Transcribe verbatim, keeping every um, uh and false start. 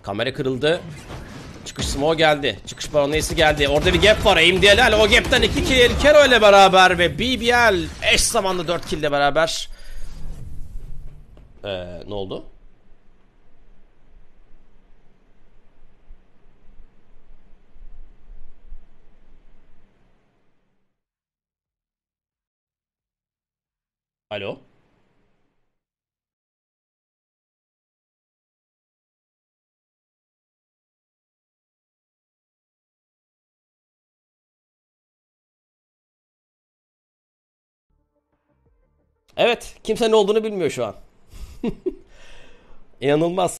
Kamera kırıldı. Çıkış smoke geldi. Çıkış baronesi geldi. Orada bir gap var. Aim D L L. O gap'ten iki kill. Kero ile beraber ve B B L eş zamanlı dört kill ile beraber. Ee, ne oldu? Alo? Evet, kimse ne olduğunu bilmiyor şu an. İnanılmaz.